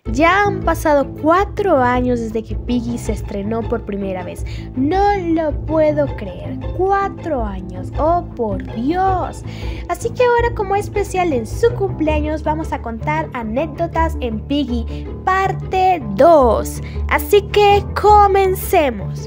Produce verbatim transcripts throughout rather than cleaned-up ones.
Ya han pasado cuatro años desde que Piggy se estrenó por primera vez. No lo puedo creer. Cuatro años. Oh, por Dios. Así que ahora, como especial en su cumpleaños, vamos a contar anécdotas en Piggy parte dos. Así que comencemos.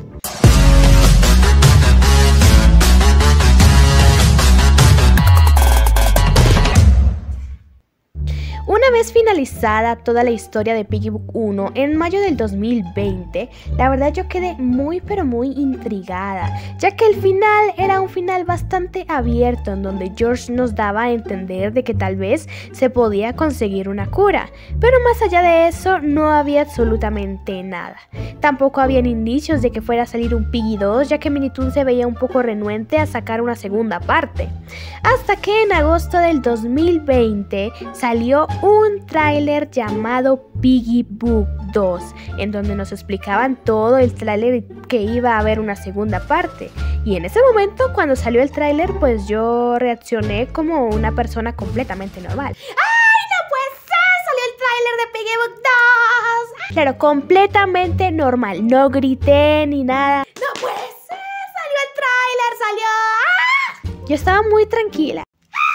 Una vez finalizada toda la historia de Piggy Book uno en mayo del dos mil veinte, la verdad yo quedé muy pero muy intrigada, ya que el final era un final bastante abierto en donde George nos daba a entender de que tal vez se podía conseguir una cura, pero más allá de eso no había absolutamente nada. Tampoco habían indicios de que fuera a salir un Piggy dos, ya que Minnie Toon se veía un poco renuente a sacar una segunda parte. Hasta que en agosto del dos mil veinte salió un tráiler llamado Piggy Book dos, en donde nos explicaban todo el tráiler que iba a haber una segunda parte. Y en ese momento, cuando salió el tráiler, pues yo reaccioné como una persona completamente normal. ¡Ay, no puede ser! ¡Salió el tráiler de Piggy Book dos! Claro, completamente normal. No grité ni nada. ¡No puede ser! ¡Salió el tráiler! ¡Salió! ¡Ah! Yo estaba muy tranquila.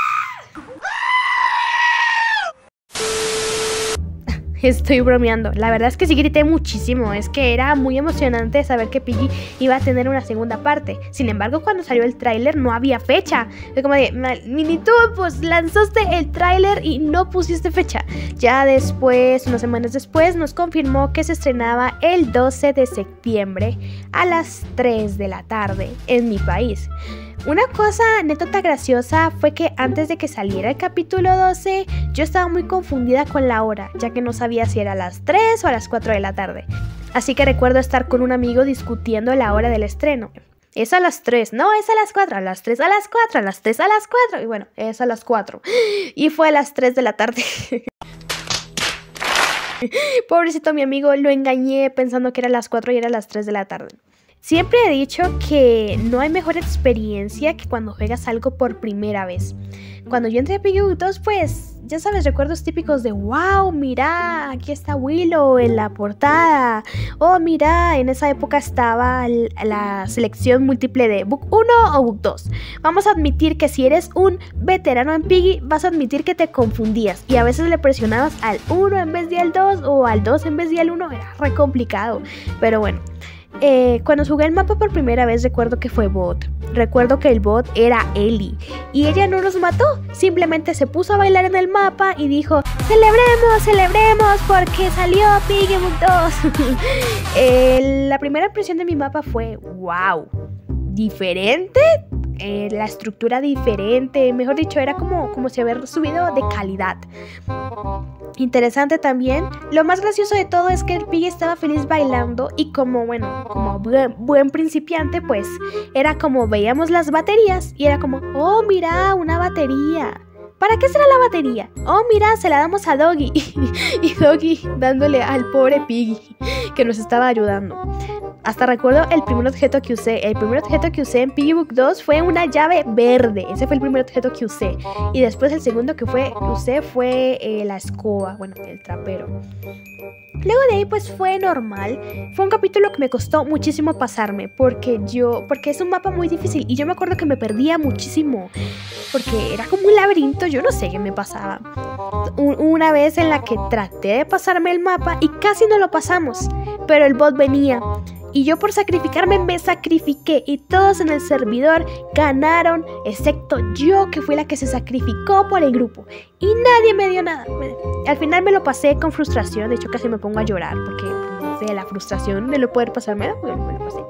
Estoy bromeando, la verdad es que sí grité muchísimo, es que era muy emocionante saber que Piggy iba a tener una segunda parte. Sin embargo, cuando salió el tráiler no había fecha. Fue como de, Minnie Toon, pues lanzaste el tráiler y no pusiste fecha. Ya después, unas semanas después, nos confirmó que se estrenaba el doce de septiembre a las tres de la tarde en mi país. Una cosa anécdota graciosa fue que antes de que saliera el capítulo doce, yo estaba muy confundida con la hora, ya que no sabía si era a las tres o a las cuatro de la tarde. Así que recuerdo estar con un amigo discutiendo la hora del estreno. Es a las tres, no, es a las cuatro, a las tres a las cuatro, a las tres a las cuatro, y bueno, es a las cuatro. Y fue a las tres de la tarde. Pobrecito mi amigo, lo engañé pensando que era a las cuatro y era a las tres de la tarde. Siempre he dicho que no hay mejor experiencia que cuando juegas algo por primera vez. Cuando yo entré a Piggy Book dos, pues, ya sabes, recuerdos típicos de wow, mira, aquí está Willow en la portada. Oh, mira, en esa época estaba la selección múltiple de Book uno o Book dos. Vamos a admitir que si eres un veterano en Piggy, vas a admitir que te confundías y a veces le presionabas al uno en vez de al dos o al dos en vez de al uno. Era re complicado, pero bueno. Eh, cuando jugué el mapa por primera vez recuerdo que fue bot. Recuerdo que el bot era Ellie y ella no nos mató, simplemente se puso a bailar en el mapa y dijo celebremos, celebremos porque salió Piggy Book dos. eh, La primera impresión de mi mapa fue wow, diferente. Eh, la estructura diferente, mejor dicho, era como, como si hubiera subido de calidad. Interesante también. Lo más gracioso de todo es que el Piggy estaba feliz bailando y como, bueno, como buen, buen principiante, pues era como veíamos las baterías y era como, oh, mira, una batería. ¿Para qué será la batería? Oh, mira, se la damos a Doggy. Y Doggy dándole al pobre Piggy que nos estaba ayudando. Hasta recuerdo el primer objeto que usé. El primer objeto que usé en Piggy Book dos fue una llave verde. Ese fue el primer objeto que usé. Y después el segundo que, fue, que usé fue eh, la escoba. Bueno, el trapero. Luego de ahí pues fue normal. Fue un capítulo que me costó muchísimo pasarme. Porque yo... Porque es un mapa muy difícil. Y yo me acuerdo que me perdía muchísimo. Porque era como un laberinto. Yo no sé qué me pasaba. Un, una vez en la que traté de pasarme el mapa y casi no lo pasamos. Pero el bot venía. Y yo por sacrificarme me sacrifiqué y todos en el servidor ganaron, excepto yo que fui la que se sacrificó por el grupo. Y nadie me dio nada. Al final me lo pasé con frustración, de hecho casi me pongo a llorar porque no sé, la frustración de no poder pasármelo, bueno, me lo pasé.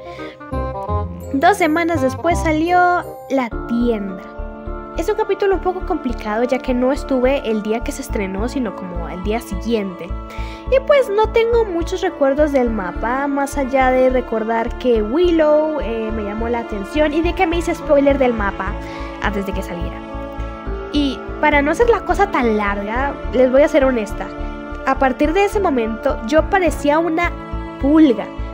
Dos semanas después salió La Tienda. Es un capítulo un poco complicado ya que no estuve el día que se estrenó, sino como el día siguiente. Y pues no tengo muchos recuerdos del mapa, más allá de recordar que Willow eh, me llamó la atención y de que me hice spoiler del mapa antes de que saliera. Y para no hacer la cosa tan larga, les voy a ser honesta. A partir de ese momento yo parecía una pulga.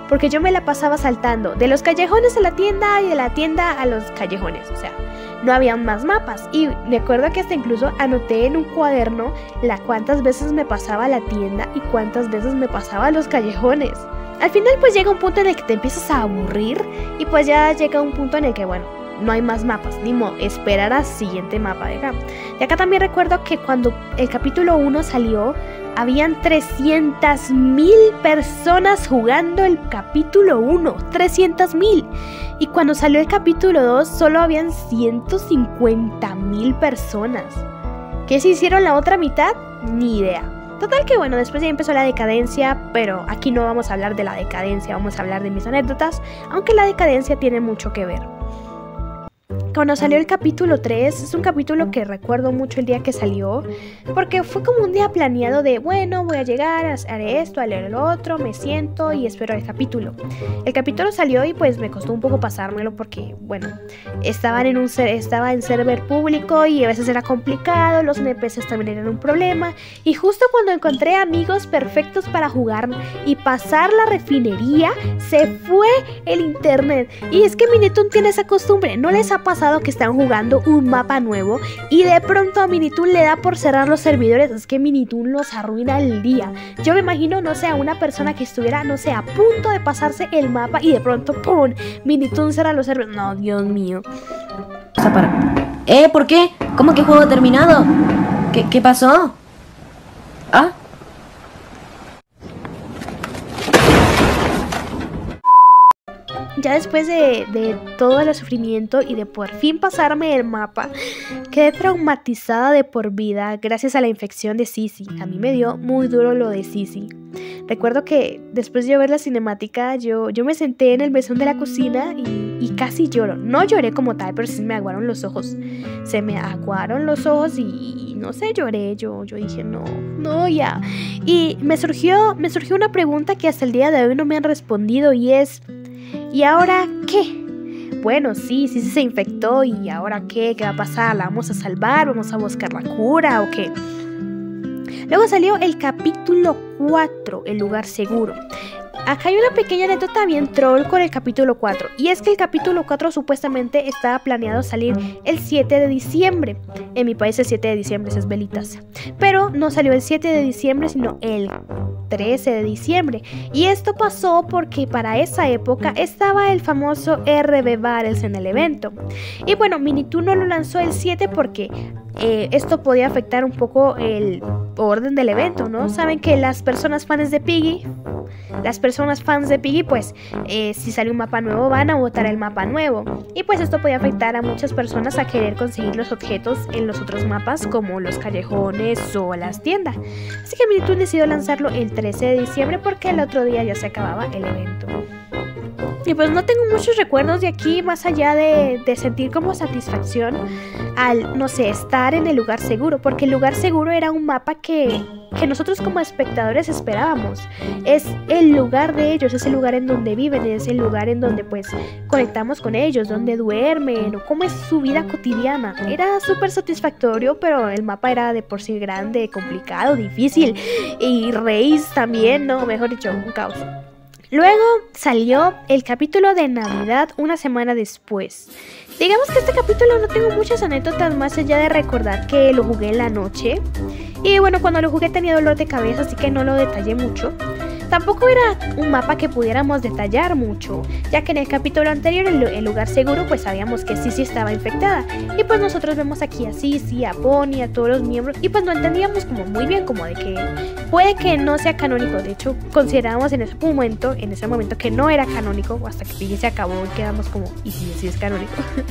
porque yo me la pasaba saltando de los callejones a la tienda y de la tienda a los callejones, o sea, no había más mapas. Y me acuerdo que hasta incluso anoté en un cuaderno la cuántas veces me pasaba a la tienda y cuántas veces me pasaba a los callejones. Al final pues llega un punto en el que te empiezas a aburrir y pues ya llega un punto en el que, bueno, no hay más mapas, ni modo, esperar al siguiente mapa de acá. De acá también recuerdo que cuando el capítulo uno salió, habían trescientas mil personas jugando el capítulo uno, trescientas mil. Y cuando salió el capítulo dos, solo habían ciento cincuenta mil personas. ¿Qué se hicieron la otra mitad? Ni idea. Total que bueno, después ya empezó la decadencia, pero aquí no vamos a hablar de la decadencia, vamos a hablar de mis anécdotas, aunque la decadencia tiene mucho que ver. Cuando salió el capítulo tres, es un capítulo que recuerdo mucho el día que salió, porque fue como un día planeado de, bueno, voy a llegar, haré esto, haré lo otro, me siento y espero el capítulo. El capítulo salió y pues me costó un poco pasármelo porque, bueno, estaban en un estaba en server público y a veces era complicado, los N P Cs también eran un problema, y justo cuando encontré amigos perfectos para jugar y pasar la refinería, se fue el internet. Y es que Minitoon tiene esa costumbre, ¿no les ha pasado que están jugando un mapa nuevo y de pronto a Minitoon le da por cerrar los servidores? Es que Minitoon los arruina el día. Yo me imagino, no sé, a una persona que estuviera, no sé, a punto de pasarse el mapa y de pronto ¡pum! Minitoon cierra los servidores. No, Dios mío. ¿Eh? ¿Por qué? ¿Cómo que juego terminado? ¿Qué, qué pasó? ¿Ah? Ya después de, de todo el sufrimiento y de por fin pasarme el mapa, quedé traumatizada de por vida gracias a la infección de Sisi. A mí me dio muy duro lo de Sisi. Recuerdo que después de yo ver la cinemática, yo, yo me senté en el mesón de la cocina y, y casi lloro. No lloré como tal, pero sí me aguaron los ojos. Se me aguaron los ojos y, y no sé, lloré. Yo, yo dije, no, no, ya. Y me surgió, me surgió una pregunta que hasta el día de hoy no me han respondido y es... ¿y ahora qué? Bueno, sí, sí se infectó, ¿y ahora qué? ¿Qué va a pasar? ¿La vamos a salvar? ¿Vamos a buscar la cura o qué? Luego salió el capítulo cuatro, el lugar seguro. Acá hay una pequeña anécdota bien troll con el capítulo cuatro, y es que el capítulo cuatro supuestamente estaba planeado salir el siete de diciembre. En mi país el siete de diciembre es velitas, pero no salió el siete de diciembre sino el trece de diciembre, y esto pasó porque para esa época estaba el famoso R B Battles en el evento. Y bueno, Minitoon no lo lanzó el siete porque eh, esto podía afectar un poco el orden del evento, ¿no? Saben que las personas fans de Piggy Las personas fans de Piggy, pues, eh, si sale un mapa nuevo, van a votar el mapa nuevo. Y pues esto puede afectar a muchas personas a querer conseguir los objetos en los otros mapas, como los callejones o las tiendas. Así que Minitoon decidió lanzarlo el trece de diciembre porque el otro día ya se acababa el evento. Y pues no tengo muchos recuerdos de aquí, más allá de, de sentir como satisfacción al, no sé, estar en el lugar seguro, porque el lugar seguro era un mapa que, que nosotros como espectadores esperábamos. Es el lugar de ellos, es el lugar en donde viven, es el lugar en donde pues conectamos con ellos, donde duermen o cómo es su vida cotidiana. Era súper satisfactorio, pero el mapa era de por sí grande, complicado, difícil, y Reis también, no, mejor dicho, un caos. Luego salió el capítulo de Navidad una semana después. Digamos que este capítulo no tengo muchas anécdotas más allá de recordar que lo jugué en la noche. Y bueno, cuando lo jugué tenía dolor de cabeza, así que no lo detallé mucho. Tampoco era un mapa que pudiéramos detallar mucho, ya que en el capítulo anterior, el, el lugar seguro, pues sabíamos que Sisi estaba infectada. Y pues nosotros vemos aquí a Sisi, a Bonnie, a todos los miembros, y pues no entendíamos como muy bien, como de que puede que no sea canónico. De hecho, considerábamos en ese momento, en ese momento que no era canónico, hasta que Piggy se acabó y quedamos como, ¿y si sí es canónico?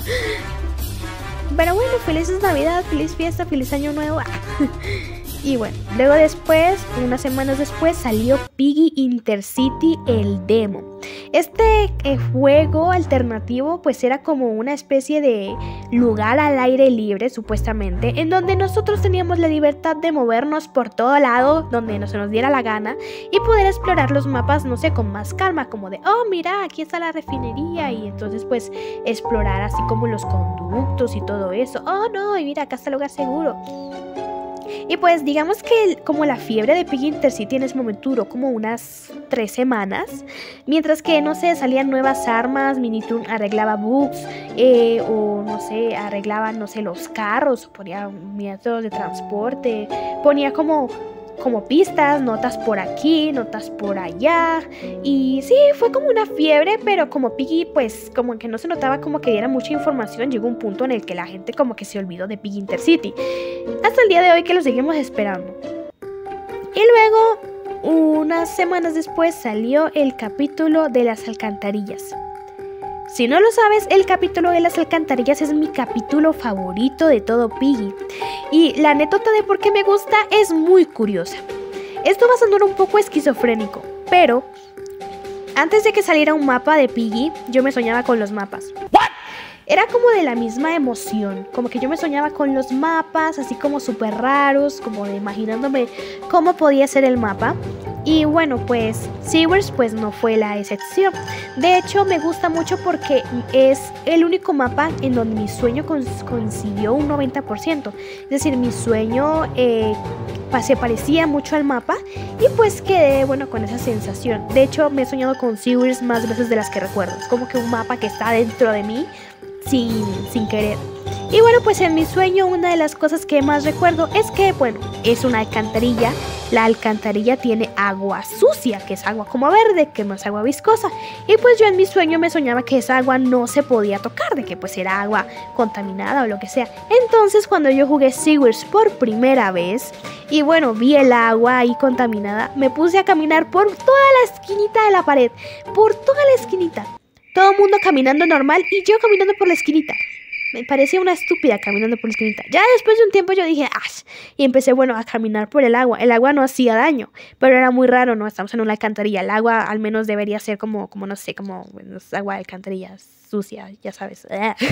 Pero bueno, felices Navidad, feliz fiesta, feliz año nuevo. Y bueno, luego después, unas semanas después, salió Piggy Intercity, el demo. Este eh, juego alternativo pues era como una especie de lugar al aire libre, supuestamente, en donde nosotros teníamos la libertad de movernos por todo lado, donde no se nos diera la gana, y poder explorar los mapas, no sé, con más calma, como de, oh, mira, aquí está la refinería, y entonces pues explorar así como los conductos y todo eso. Oh, no, y mira, acá está el lugar seguro. Y pues digamos que el, como la fiebre de Piggy Intercity en ese momento duró como unas tres semanas, mientras que, no sé, salían nuevas armas, Minitoon arreglaba bugs, eh, o no sé, arreglaba, no sé, los carros, ponía métodos de transporte, ponía como... como pistas, notas por aquí, notas por allá. Y sí, fue como una fiebre, pero como Piggy, pues como que no se notaba como que diera mucha información, llegó un punto en el que la gente como que se olvidó de Piggy Intercity. Hasta el día de hoy que lo seguimos esperando. Y luego, unas semanas después, salió el capítulo de las alcantarillas. Si no lo sabes, el capítulo de las alcantarillas es mi capítulo favorito de todo Piggy. Y la anécdota de por qué me gusta es muy curiosa. Esto va a sonar un poco esquizofrénico, pero antes de que saliera un mapa de Piggy, yo me soñaba con los mapas. ¿What? Era como de la misma emoción, como que yo me soñaba con los mapas, así como súper raros, como de imaginándome cómo podía ser el mapa. Y bueno, pues Sewers pues no fue la excepción. De hecho, me gusta mucho porque es el único mapa en donde mi sueño coincidió un noventa por ciento. Es decir, mi sueño eh, se parecía mucho al mapa y pues quedé, bueno, con esa sensación. De hecho, me he soñado con Sewers más veces de las que recuerdo. Es como que un mapa que está dentro de mí sin, sin querer. Y bueno, pues en mi sueño una de las cosas que más recuerdo es que, bueno, es una alcantarilla. La alcantarilla tiene agua sucia, que es agua como verde, que no es agua viscosa. Y pues yo en mi sueño me soñaba que esa agua no se podía tocar, de que pues era agua contaminada o lo que sea. Entonces cuando yo jugué Sewers por primera vez, y bueno, vi el agua ahí contaminada, me puse a caminar por toda la esquinita de la pared, por toda la esquinita. Todo el mundo caminando normal y yo caminando por la esquinita. Me parecía una estúpida caminando por la esquinita. Ya después de un tiempo yo dije, ¡ah! Y empecé, bueno, a caminar por el agua. El agua no hacía daño, pero era muy raro, ¿no? Estamos en una alcantarilla. El agua al menos debería ser como, como no sé, como bueno, es agua de alcantarilla sucia, ya sabes.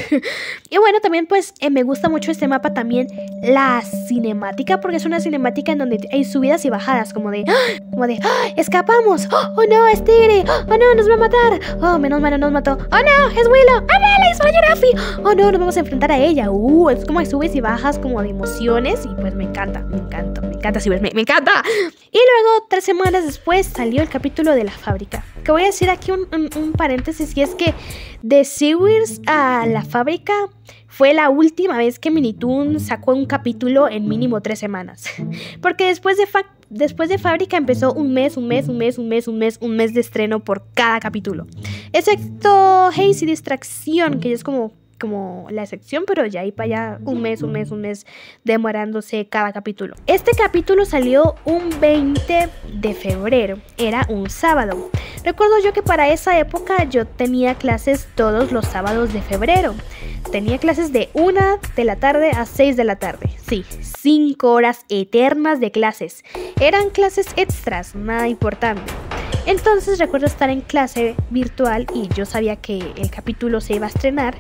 Y bueno, también pues eh, me gusta mucho este mapa también, la cinemática, porque es una cinemática en donde hay subidas y bajadas, como de, ¡ah! como de, ¡ah! ¡Escapamos! ¡Oh, no! ¡Es tigre! ¡Oh, no! ¡Nos va a matar! ¡Oh, menos mal no nos mató! ¡Oh, no! ¡Es Willow! ¡Oh, no! ¡Le disparó a Jirafi! ¡Oh, no! Nos vamos a enfrentar a ella. Uh, es como que subes y bajas como de emociones y pues me encanta, me encanta, me encanta, si ves, me, me encanta. Y luego, tres semanas después, salió el capítulo de la fábrica. Que voy a decir aquí un, un, un paréntesis, y es que de Sewers a la fábrica fue la última vez que Minitoon sacó un capítulo en mínimo tres semanas. Porque después de, después de fábrica empezó un mes, un mes, un mes, un mes, un mes, un mes de estreno por cada capítulo. Excepto Hazy Distracción, que ya es como... como la excepción, pero ya ahí para allá un mes, un mes, un mes demorándose cada capítulo. Este capítulo salió un veinte de febrero, era un sábado. Recuerdo yo que para esa época yo tenía clases todos los sábados de febrero. Tenía clases de una de la tarde a seis de la tarde. Sí, cinco horas eternas de clases. Eran clases extras, nada importante. Entonces recuerdo estar en clase virtual y yo sabía que el capítulo se iba a estrenar.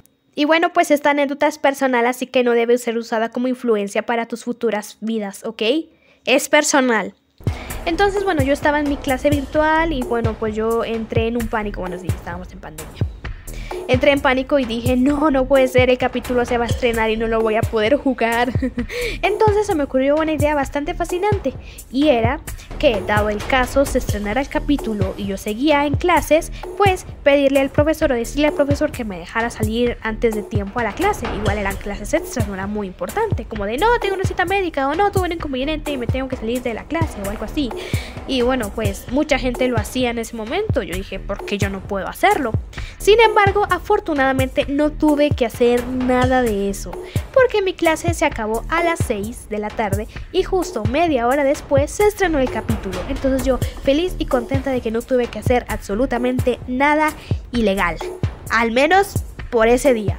Y bueno, pues esta anécdota es personal, así que no debe ser usada como influencia para tus futuras vidas, ¿ok? Es personal. Entonces, bueno, yo estaba en mi clase virtual y bueno, pues yo entré en un pánico. Bueno, sí, estábamos en pandemia. Entré en pánico y dije, no, no puede ser, el capítulo se va a estrenar y no lo voy a poder jugar. Entonces se me ocurrió una idea bastante fascinante, y era que, dado el caso, se estrenara el capítulo y yo seguía en clases, pues pedirle al profesor o decirle al profesor que me dejara salir antes de tiempo a la clase. Igual eran clases extras, no era muy importante, como de, no, tengo una cita médica, o no, tuve un inconveniente y me tengo que salir de la clase o algo así. Y bueno, pues mucha gente lo hacía en ese momento. Yo dije, ¿por qué yo no puedo hacerlo? Sin embargo, afortunadamente no tuve que hacer nada de eso, porque mi clase se acabó a las seis de la tarde y justo media hora después se estrenó el capítulo. Entonces yo feliz y contenta de que no tuve que hacer absolutamente nada ilegal, al menos por ese día.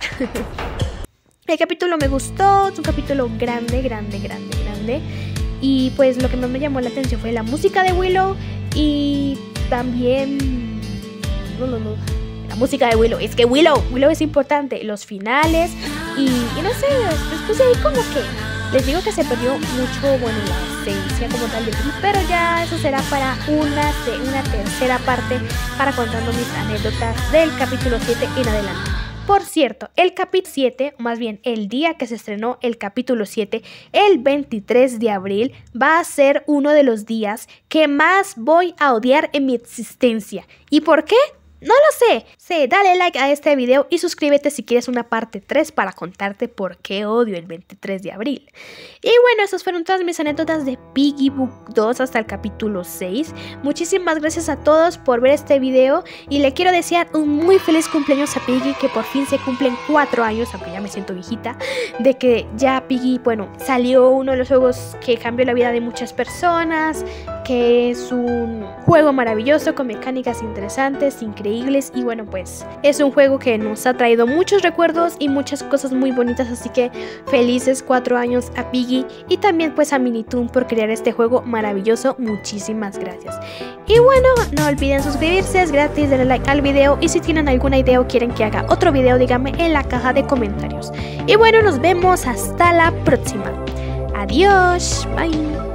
El capítulo me gustó, es un capítulo grande, grande, grande, grande. Y pues lo que más me llamó la atención fue la música de Willow y también... No, no, no. La música de Willow, es que Willow, Willow es importante, los finales y, y no sé, después de ahí como que les digo que se perdió mucho, bueno, la esencia como tal de Piggy, pero ya eso será para una, una tercera parte para contando mis anécdotas del capítulo siete en adelante. Por cierto, el capítulo siete, o más bien el día que se estrenó el capítulo siete, el veintitrés de abril, va a ser uno de los días que más voy a odiar en mi existencia. ¿Y por qué? No lo sé. Sí, dale like a este video y suscríbete si quieres una parte tres para contarte por qué odio el veintitrés de abril. Y bueno, esas fueron todas mis anécdotas de Piggy Book dos hasta el capítulo seis. Muchísimas gracias a todos por ver este video y le quiero desear un muy feliz cumpleaños a Piggy, que por fin se cumplen cuatro años, aunque ya me siento viejita, de que ya Piggy, bueno, salió uno de los juegos que cambió la vida de muchas personas, que es un juego maravilloso con mecánicas interesantes, increíbles. Y bueno, pues es un juego que nos ha traído muchos recuerdos y muchas cosas muy bonitas, así que felices cuatro años a Piggy y también pues a Minitoon por crear este juego maravilloso. Muchísimas gracias. Y bueno, no olviden suscribirse, es gratis, darle like al video y si tienen alguna idea o quieren que haga otro video, díganme en la caja de comentarios. Y bueno, nos vemos hasta la próxima. Adiós, bye.